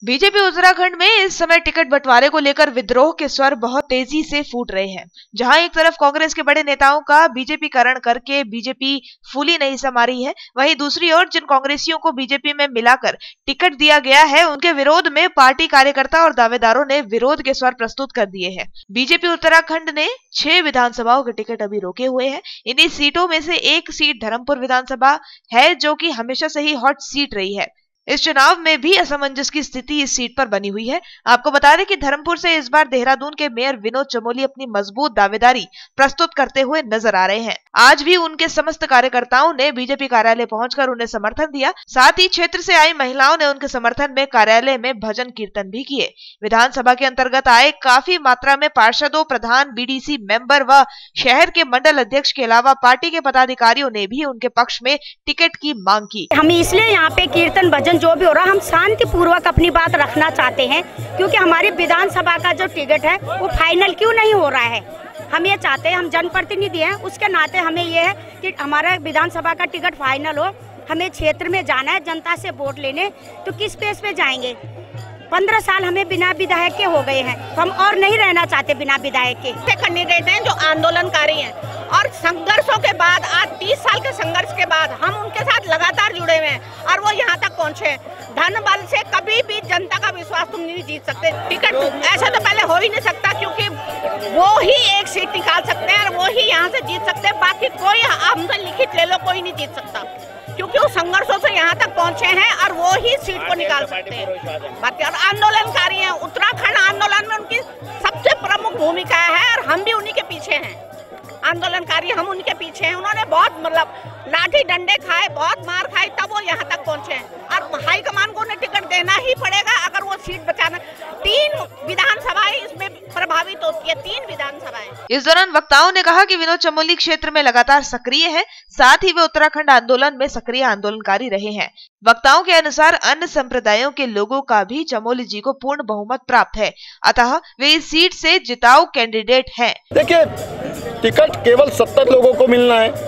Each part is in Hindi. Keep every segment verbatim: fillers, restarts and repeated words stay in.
बीजेपी उत्तराखंड में इस समय टिकट बंटवारे को लेकर विद्रोह के स्वर बहुत तेजी से फूट रहे हैं। जहां एक तरफ कांग्रेस के बड़े नेताओं का बीजेपीकरण करके बीजेपी फूली नहीं समा रही है, वहीं दूसरी ओर जिन कांग्रेसियों को बीजेपी में मिलाकर टिकट दिया गया है, उनके विरोध में पार्टी कार्यकर्ता और दावेदारों ने विरोध के स्वर प्रस्तुत कर दिए हैं। बीजेपी उत्तराखंड ने छह विधानसभाओं के टिकट अभी रोके हुए हैं। इन्हीं सीटों में से एक सीट धर्मपुर विधानसभा है, जो कि हमेशा से ही हॉट सीट रही है। इस चुनाव में भी असमंजस की स्थिति इस सीट पर बनी हुई है। आपको बता दें कि धर्मपुर से इस बार देहरादून के मेयर विनोद चमोली अपनी मजबूत दावेदारी प्रस्तुत करते हुए नजर आ रहे हैं। आज भी उनके समस्त कार्यकर्ताओं ने बीजेपी कार्यालय पहुंचकर उन्हें समर्थन दिया। साथ ही क्षेत्र से आई महिलाओं ने उनके समर्थन में कार्यालय में भजन कीर्तन भी किए। विधानसभा के अंतर्गत आए काफी मात्रा में पार्षदों, प्रधान, बीडीसी मेंबर व शहर के मंडल अध्यक्ष के अलावा पार्टी के पदाधिकारियों ने भी उनके पक्ष में टिकट की मांग की। हम इसलिए यहाँ पे कीर्तन भजन जो भी हो रहा, हम शांति पूर्वक अपनी बात रखना चाहते हैं, क्योंकि हमारी विधानसभा का जो टिकट है वो फाइनल क्यों नहीं हो रहा है। हम ये चाहते हैं, हम जनप्रतिनिधि हैं, उसके नाते हमें ये है कि हमारा विधानसभा का टिकट फाइनल हो। हमें क्षेत्र में जाना है जनता से वोट लेने, तो किस पेस पे जाएंगे? पंद्रह साल हमें बिना विधायक के हो गए हैं, तो हम और नहीं रहना चाहते बिना विधायक के। कैंडिडेट हैं जो आंदोलनकारी हैं और संघर्षों के बाद, आज तीस साल के संघर्ष के बाद हम उनके साथ लगातार जुड़े हुए हैं और वो यहाँ तक पहुँचे। धन बल से कभी भी जनता का विश्वास तुम नहीं जीत सकते। टिकट ऐसा तो पहले हो ही नहीं सकता, क्योंकि वो ही एक सीट निकाल सकते हैं और वो ही यहाँ से जीत सकते हैं। बाकी कोई हमसे लिखित ले लो, कोई नहीं जीत सकता, क्योंकि वो संघर्षों से यहाँ तक पहुँचे हैं और वो ही सीट को निकाल सकते हैं। बाकी और आंदोलनकारी हैं, उत्तराखंड आंदोलन में उनकी सबसे प्रमुख भूमिका है और हम भी उन्हीं के पीछे हैं। आंदोलनकारी हम उनके पीछे हैं। उन्होंने बहुत मतलब लाठी डंडे खाए, बहुत मार खाई, तब वो यहाँ तक पहुँचे हैं और हाईकमान को उन्हें टिकट देना ही पड़ेगा अगर वो सीट बचाना। तीन विधानसभाएं इसमें प्रभावित होती है, तीन विधानसभाएं। इस दौरान वक्ताओं ने कहा कि विनोद चमोली क्षेत्र में लगातार सक्रिय है, साथ ही वे उत्तराखंड आंदोलन में सक्रिय आंदोलनकारी रहे हैं। वक्ताओं के अनुसार अन्य संप्रदायों के लोगों का भी चमोली जी को पूर्ण बहुमत प्राप्त है, अतः वे इस सीट से जिताऊ कैंडिडेट हैं। देखिए, टिकट केवल सत्तर लोगों को मिलना है।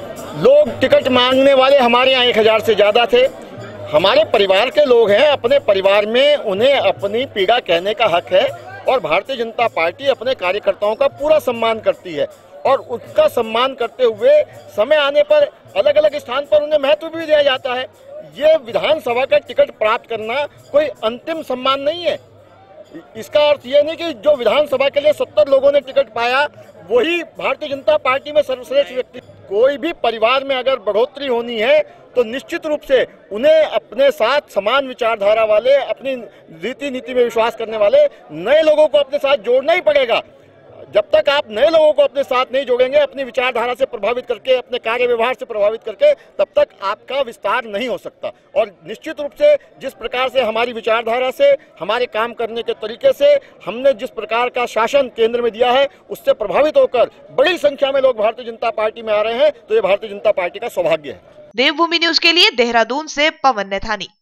लोग टिकट मांगने वाले हमारे यहाँ एक हजार से ज्यादा थे। हमारे परिवार के लोग हैं, अपने परिवार में उन्हें अपनी पीड़ा कहने का हक है और भारतीय जनता पार्टी अपने कार्यकर्ताओं का पूरा सम्मान करती है और उसका सम्मान करते हुए समय आने पर अलग अलग स्थान पर उन्हें महत्व भी दिया जाता है। ये विधानसभा का टिकट प्राप्त करना कोई अंतिम सम्मान नहीं है। इसका अर्थ ये नहीं कि जो विधानसभा के लिए सत्तर लोगों ने टिकट पाया वही भारतीय जनता पार्टी में सर्वश्रेष्ठ व्यक्ति। कोई भी परिवार में अगर बढ़ोतरी होनी है तो निश्चित रूप से उन्हें अपने साथ समान विचारधारा वाले, अपनी रीति नीति में विश्वास करने वाले नए लोगों को अपने साथ जोड़ना ही पड़ेगा। जब तक आप नए लोगों को अपने साथ नहीं जोड़ेंगे, अपनी विचारधारा से प्रभावित करके, अपने कार्य व्यवहार से प्रभावित करके, तब तक आपका विस्तार नहीं हो सकता। और निश्चित रूप से जिस प्रकार से हमारी विचारधारा से, हमारे काम करने के तरीके से हमने जिस प्रकार का शासन केंद्र में दिया है, उससे प्रभावित होकर बड़ी संख्या में लोग भारतीय जनता पार्टी में आ रहे हैं, तो ये भारतीय जनता पार्टी का सौभाग्य है। देवभूमि न्यूज के लिए देहरादून से पवन नैथानी।